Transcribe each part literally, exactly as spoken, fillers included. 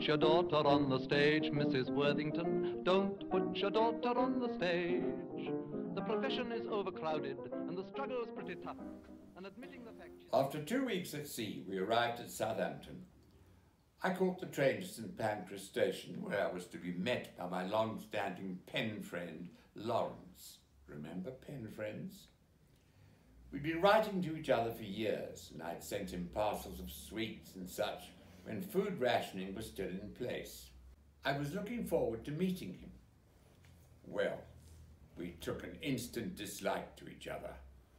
put your daughter on the stage, Missus Worthington. Don't put your daughter on the stage. The profession is overcrowded and the struggle is pretty tough. And admitting the fact... After two weeks at sea, we arrived at Southampton. I caught the train to St Pancras Station, where I was to be met by my long-standing pen friend, Lawrence. Remember pen friends? We'd been writing to each other for years, and I'd sent him parcels of sweets and such when food rationing was still in place. I was looking forward to meeting him. Well, we took an instant dislike to each other,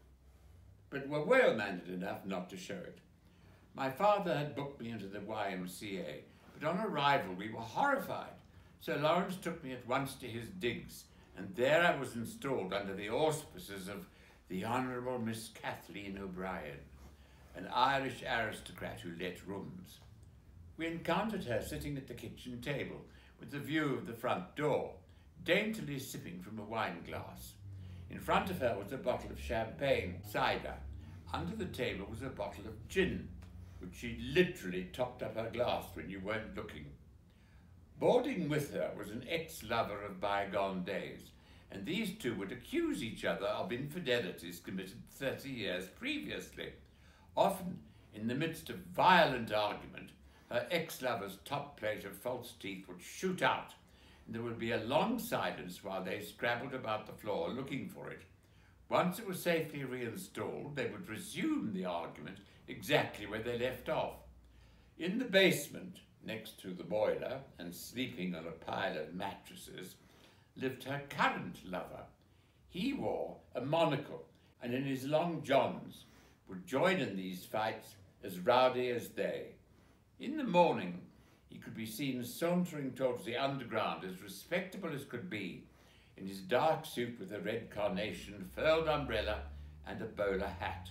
but were well-mannered enough not to show it. My father had booked me into the Y M C A, but on arrival we were horrified. So Lawrence took me at once to his digs, and there I was installed under the auspices of the Honourable Miss Kathleen O'Brien, an Irish aristocrat who let rooms. We encountered her sitting at the kitchen table with a view of the front door, daintily sipping from a wine glass. In front of her was a bottle of champagne cider. Under the table was a bottle of gin, which she literally topped up her glass when you weren't looking. Boarding with her was an ex-lover of bygone days, and these two would accuse each other of infidelities committed thirty years previously. Often, in the midst of violent argument, her ex-lover's top plate of false teeth would shoot out, and there would be a long silence while they scrabbled about the floor looking for it. Once it was safely reinstalled, they would resume the argument exactly where they left off. In the basement, next to the boiler and sleeping on a pile of mattresses, lived her current lover. He wore a monocle and in his long johns would join in these fights as rowdy as they. In the morning, he could be seen sauntering towards the underground as respectable as could be, in his dark suit with a red carnation, furled umbrella and a bowler hat.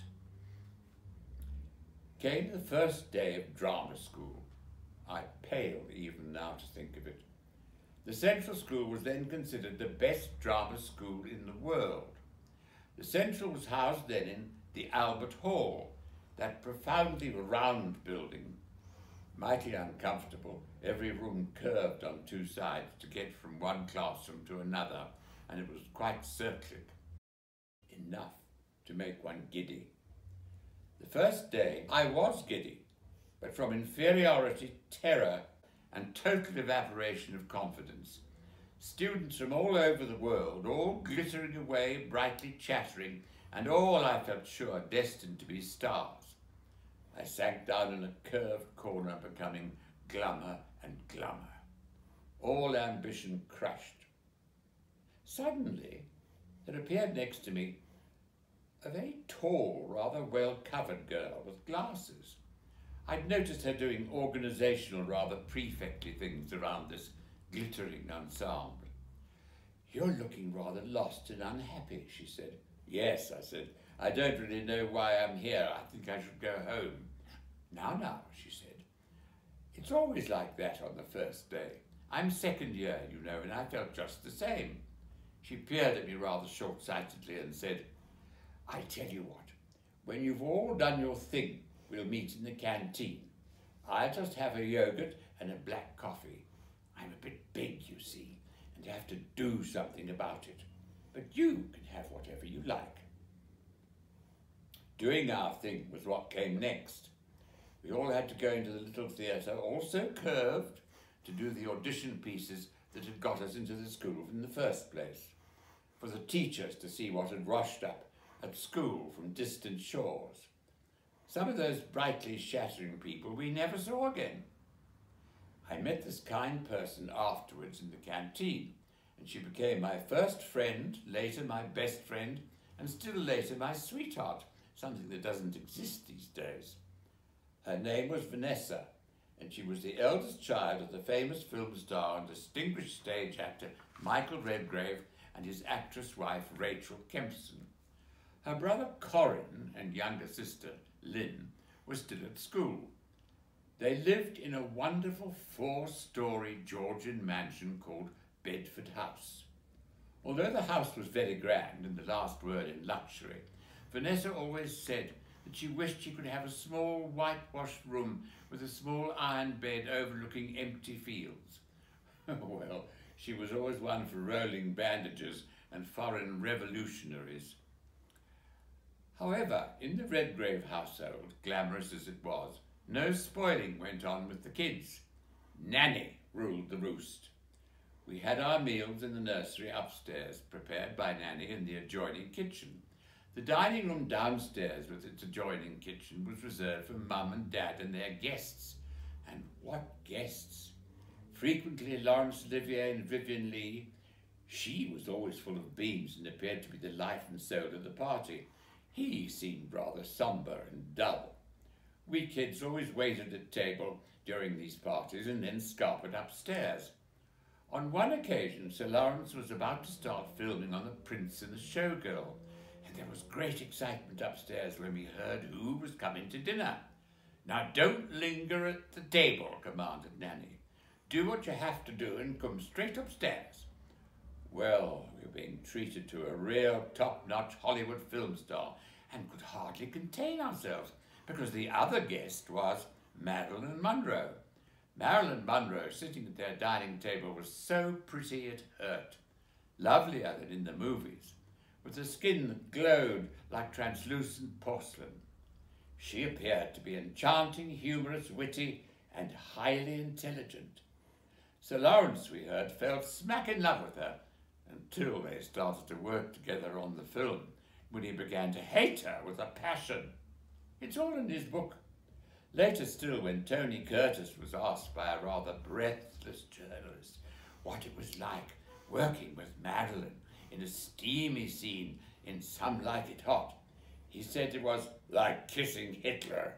Came the first day of drama school. I pale even now to think of it. The Central School was then considered the best drama school in the world. The Central was housed then in the Albert Hall, that profoundly round building, mighty uncomfortable, every room curved on two sides to get from one classroom to another, and it was quite cyclic. Enough to make one giddy. The first day I was giddy, but from inferiority, terror, and total evaporation of confidence. Students from all over the world, all glittering away, brightly chattering, and all, I felt sure, destined to be stars. I sank down in a curved corner, becoming glummer and glummer. All ambition crushed. Suddenly, there appeared next to me a very tall, rather well-covered girl with glasses. I'd noticed her doing organisational, rather prefectly things around this glittering ensemble. "You're looking rather lost and unhappy," she said. "Yes," I said. "I don't really know why I'm here. I think I should go home." "Now, now," she said. "It's always like that on the first day. I'm second year, you know, and I felt just the same." She peered at me rather short-sightedly and said, "I tell you what, when you've all done your thing, we'll meet in the canteen. I'll just have a yogurt and a black coffee. I'm a bit big, you see, and have to do something about it. But you can have whatever you like." Doing our thing was what came next. We all had to go into the little theatre, also curved, to do the audition pieces that had got us into the school in the first place, for the teachers to see what had washed up at school from distant shores. Some of those brightly shattering people we never saw again. I met this kind person afterwards in the canteen, and she became my first friend, later my best friend, and still later my sweetheart, something that doesn't exist these days. Her name was Vanessa, and she was the eldest child of the famous film star and distinguished stage actor Michael Redgrave and his actress wife Rachel Kempson. Her brother Corin and younger sister Lynn were still at school. They lived in a wonderful four-storey Georgian mansion called Bedford House. Although the house was very grand and the last word in luxury, Vanessa always said that she wished she could have a small whitewashed room with a small iron bed overlooking empty fields. Well, she was always one for rolling bandages and foreign revolutionaries. However, in the Redgrave household, glamorous as it was, no spoiling went on with the kids. Nanny ruled the roost. We had our meals in the nursery upstairs, prepared by Nanny in the adjoining kitchen. The dining room downstairs with its adjoining kitchen was reserved for Mum and Dad and their guests. And what guests! Frequently Laurence Olivier and Vivian Lee. She was always full of beans and appeared to be the life and soul of the party. He seemed rather sombre and dull. We kids always waited at table during these parties and then scarpered upstairs. On one occasion, Sir Lawrence was about to start filming on The Prince and the Showgirl, and there was great excitement upstairs when we heard who was coming to dinner. "Now don't linger at the table," commanded Nanny. "Do what you have to do and come straight upstairs." Well, we were being treated to a real top-notch Hollywood film star and could hardly contain ourselves because the other guest was Marilyn Monroe. Marilyn Monroe, sitting at their dining table, was so pretty it hurt. Lovelier than in the movies, with a skin that glowed like translucent porcelain. She appeared to be enchanting, humorous, witty, and highly intelligent. Sir Lawrence, we heard, fell smack in love with her, until they started to work together on the film, when he began to hate her with a passion. It's all in his book. Later still, when Tony Curtis was asked by a rather breathless journalist what it was like working with Marilyn in a steamy scene in Some Like It Hot, he said it was like kissing Hitler.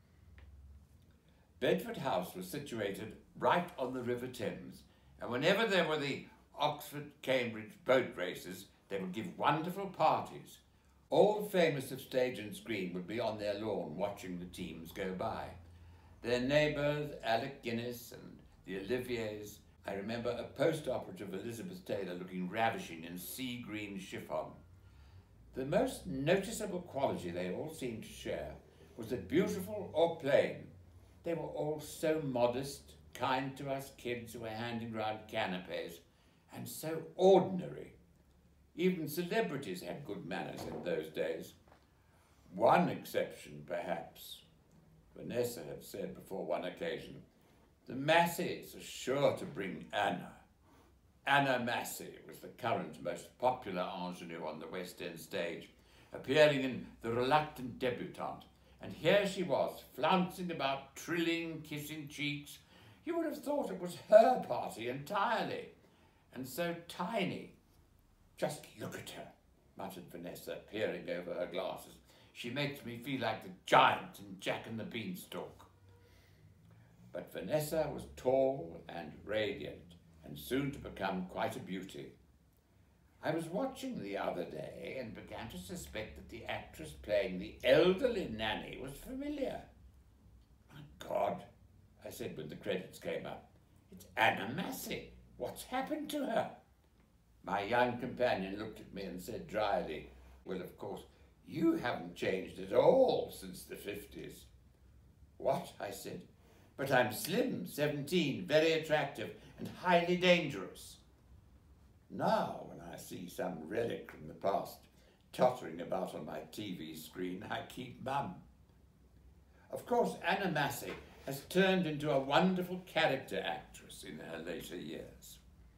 Bedford House was situated right on the River Thames, and whenever there were the Oxford-Cambridge boat races, they would give wonderful parties. All famous of stage and screen would be on their lawn watching the teams go by. Their neighbours, Alec Guinness and the Oliviers. I remember a post-operative Elizabeth Taylor looking ravishing in sea green chiffon. The most noticeable quality they all seemed to share was that beautiful or plain, they were all so modest, kind to us kids who were handing round canapes, and so ordinary. Even celebrities had good manners in those days. One exception, perhaps. Vanessa had said before one occasion, "The Masseys are sure to bring Anna." Anna Massey was the current most popular ingenue on the West End stage, appearing in The Reluctant Debutante, and here she was, flouncing about, trilling, kissing cheeks. You would have thought it was her party entirely, and so tiny. "Just look at her," muttered Vanessa, peering over her glasses. "She makes me feel like the giant in Jack and the Beanstalk." But Vanessa was tall and radiant, and soon to become quite a beauty. I was watching the other day and began to suspect that the actress playing the elderly Nanny was familiar. "My God," I said when the credits came up. "It's Anna Massey. What's happened to her?" My young companion looked at me and said dryly, "Well, of course, you haven't changed at all since the fifties. "What?" I said. "But I'm slim, seventeen, very attractive, and highly dangerous." Now, when I see some relic from the past tottering about on my T V screen, I keep mum. Of course, Anna Massey has turned into a wonderful character actress in her later years.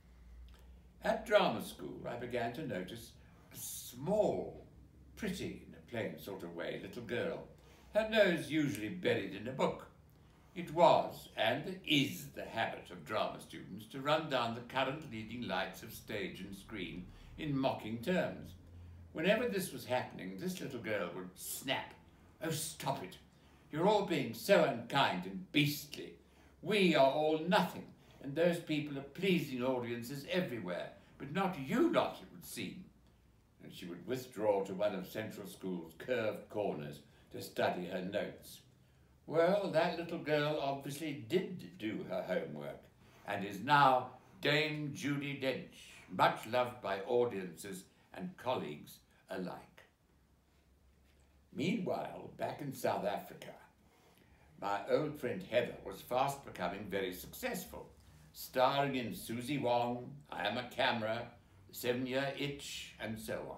At drama school, I began to notice a small, pretty, in a plain sort of way, little girl, her nose usually buried in a book. It was, and is, the habit of drama students to run down the current leading lights of stage and screen in mocking terms. Whenever this was happening, this little girl would snap, "Oh, stop it. You're all being so unkind and beastly. We are all nothing, and those people are pleasing audiences everywhere, but not you lot, it would seem." And she would withdraw to one of Central School's curved corners to study her notes. Well, that little girl obviously did do her homework, and is now Dame Judi Dench, much loved by audiences and colleagues alike. Meanwhile, back in South Africa, my old friend Heather was fast becoming very successful, starring in Susie Wong, I Am a Camera, The Seven-Year Itch, and so on.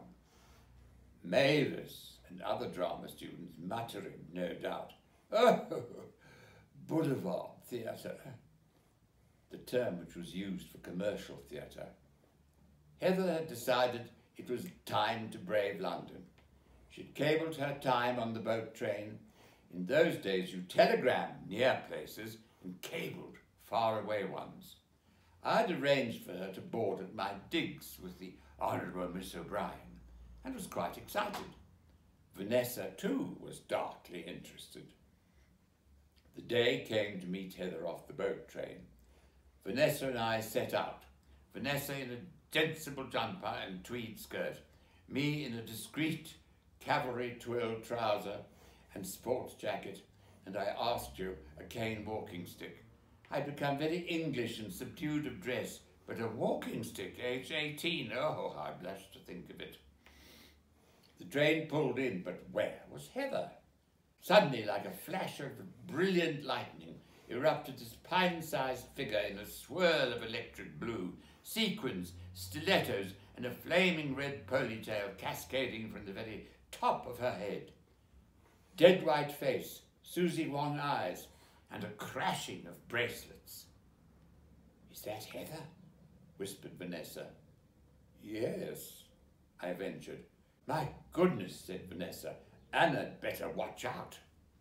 Mavis and other drama students muttering, no doubt, "Oh, boulevard theatre," the term which was used for commercial theatre. Heather had decided it was time to brave London. She'd cabled her time on the boat train. In those days you telegrammed near places and cabled far away ones. I'd arranged for her to board at my digs with the Honourable Miss O'Brien, and was quite excited. Vanessa, too, was darkly interested. The day came to meet Heather off the boat train. Vanessa and I set out, Vanessa in a sensible jumper and tweed skirt, me in a discreet cavalry twill trouser and sports jacket, and I asked you, a cane walking stick. I'd become very English and subdued of dress, but a walking stick, age eighteen, oh, I blush to think of it. The train pulled in, but where was Heather? Suddenly, like a flash of brilliant lightning, erupted this pine-sized figure in a swirl of electric blue, sequins, stilettos, and a flaming red ponytail cascading from the very top of her head. Dead white face, Susie Wong eyes, and a crashing of bracelets. "Is that Heather?" whispered Vanessa. "Yes," I ventured. "My goodness," said Vanessa, "Anna'd better watch out."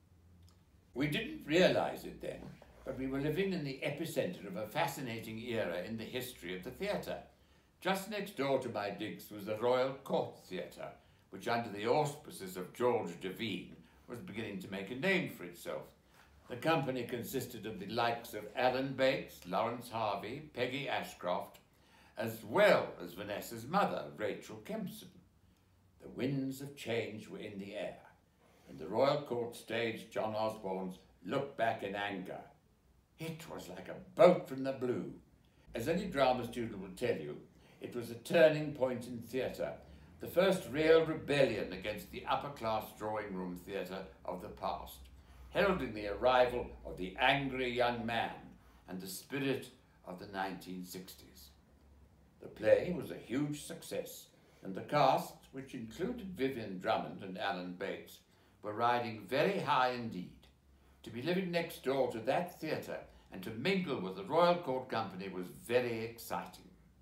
We didn't realise it then, but we were living in the epicentre of a fascinating era in the history of the theatre. Just next door to my digs was the Royal Court Theatre, which under the auspices of George Devine was beginning to make a name for itself. The company consisted of the likes of Alan Bates, Lawrence Harvey, Peggy Ashcroft, as well as Vanessa's mother, Rachel Kempson. The winds of change were in the air, and the Royal Court stage John Osborne's Look Back in Anger. It was like a bolt from the blue. As any drama student will tell you, it was a turning point in theatre, the first real rebellion against the upper-class drawing-room theatre of the past, heralding the arrival of the angry young man and the spirit of the nineteen sixties. The play was a huge success, and the cast, which included Vivian Drummond and Alan Bates, were riding very high indeed. To be living next door to that theatre and to mingle with the Royal Court Company was very exciting.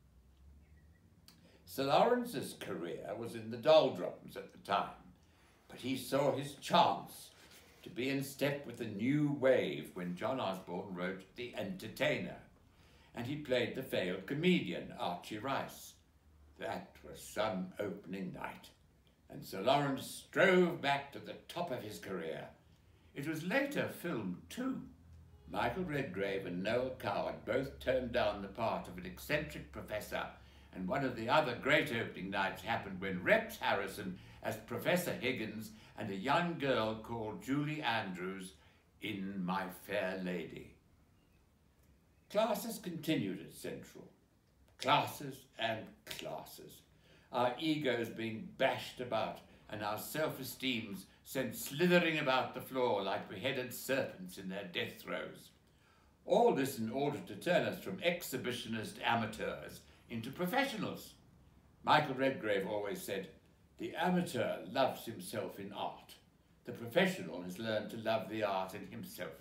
Sir Lawrence's career was in the doldrums at the time, but he saw his chance to be in step with the new wave when John Osborne wrote The Entertainer, and he played the failed comedian Archie Rice. That was some opening night, and Sir Lawrence strove back to the top of his career. It was later filmed too. Michael Redgrave and Noel Coward both turned down the part of an eccentric professor, and one of the other great opening nights happened when Rex Harrison as Professor Higgins and a young girl called Julie Andrews in My Fair Lady. Classes continued at Central. Classes and classes. Our egos being bashed about and our self-esteems sent slithering about the floor like beheaded serpents in their death throes. All this in order to turn us from exhibitionist amateurs into professionals. Michael Redgrave always said, "The amateur loves himself in art. The professional has learned to love the art in himself."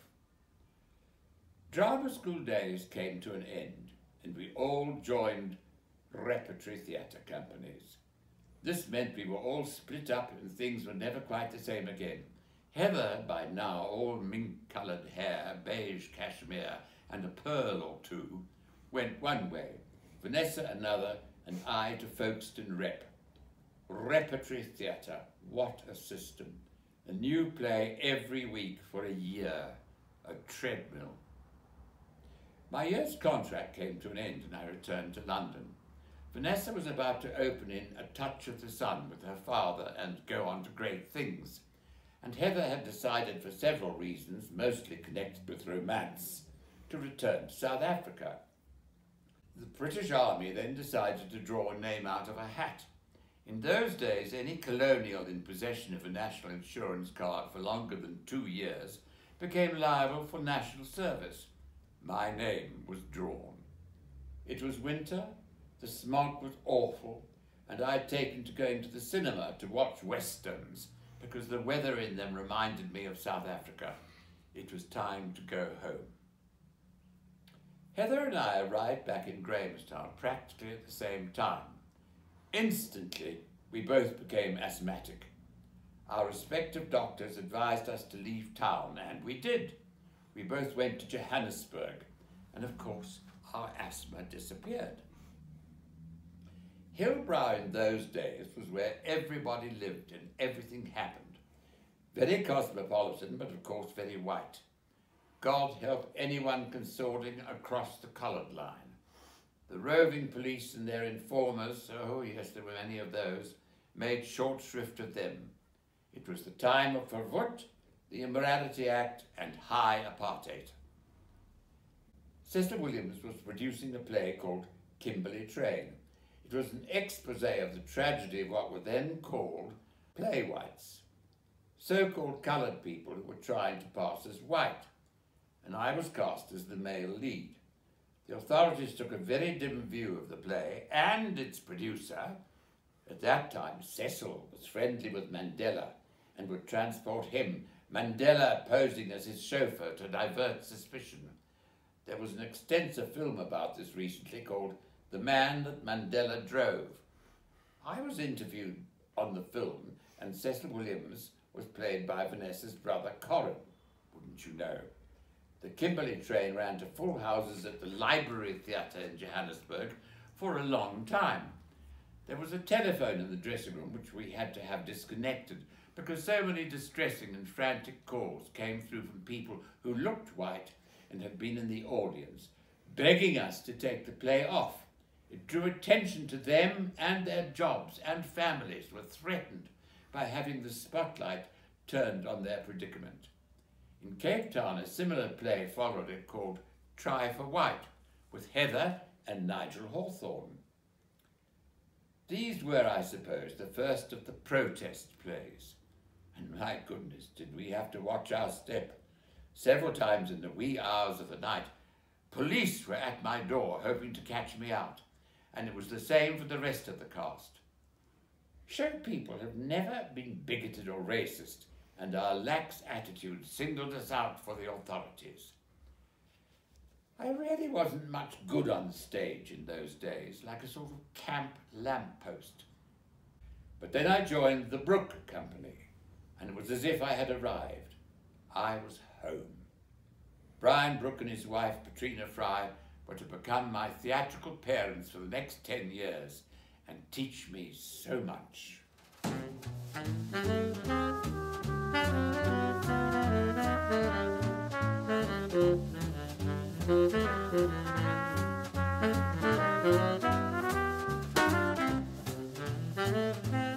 Drama school days came to an end, and we all joined repertory theatre companies. This meant we were all split up and things were never quite the same again. Heather, by now all mink-coloured hair, beige cashmere, and a pearl or two, went one way, Vanessa another, and I to Folkestone Rep. Repertory theatre, what a system. A new play every week for a year, a treadmill. My year's contract came to an end and I returned to London. Vanessa was about to open in A Touch of the Sun with her father and go on to great things, and Heather had decided for several reasons, mostly connected with romance, to return to South Africa. The British Army then decided to draw a name out of a hat. In those days, any colonial in possession of a national insurance card for longer than two years became liable for national service. My name was drawn. It was winter, the smog was awful, and I had taken to going to the cinema to watch westerns because the weather in them reminded me of South Africa. It was time to go home. Heather and I arrived back in Grahamstown practically at the same time. Instantly, we both became asthmatic. Our respective doctors advised us to leave town, and we did. We both went to Johannesburg, and of course, our asthma disappeared. Hillbrow in those days was where everybody lived and everything happened. Very cosmopolitan, but of course very white. God help anyone consorting across the coloured line. The roving police and their informers, oh yes, there were many of those, made short shrift of them. It was the time of Verwoerd, the Immorality Act, and high apartheid. Cecil Williams was producing a play called Kimberley Train. It was an expose of the tragedy of what were then called playwhites, so-called coloured people who were trying to pass as white, and I was cast as the male lead. The authorities took a very dim view of the play and its producer. At that time, Cecil was friendly with Mandela and would transport him, Mandela posing as his chauffeur to divert suspicion. There was an extensive film about this recently called The Man That Mandela Drove. I was interviewed on the film, and Cecil Williams was played by Vanessa's brother Corin, wouldn't you know. The Kimberley Train ran to full houses at the Library Theatre in Johannesburg for a long time. There was a telephone in the dressing room which we had to have disconnected because so many distressing and frantic calls came through from people who looked white and had been in the audience, begging us to take the play off. It drew attention to them, and their jobs and families were threatened by having the spotlight turned on their predicament. In Cape Town, a similar play followed it called Try for White, with Heather and Nigel Hawthorne. These were, I suppose, the first of the protest plays. And my goodness, did we have to watch our step. Several times in the wee hours of the night, police were at my door hoping to catch me out, and it was the same for the rest of the cast. Show people have never been bigoted or racist, and our lax attitude singled us out for the authorities. I really wasn't much good on stage in those days, like a sort of camp lamppost. But then I joined the Brook Company, and it was as if I had arrived. I was home. Brian Brook and his wife, Patrina Fry, were to become my theatrical parents for the next ten years and teach me so much. Thank you.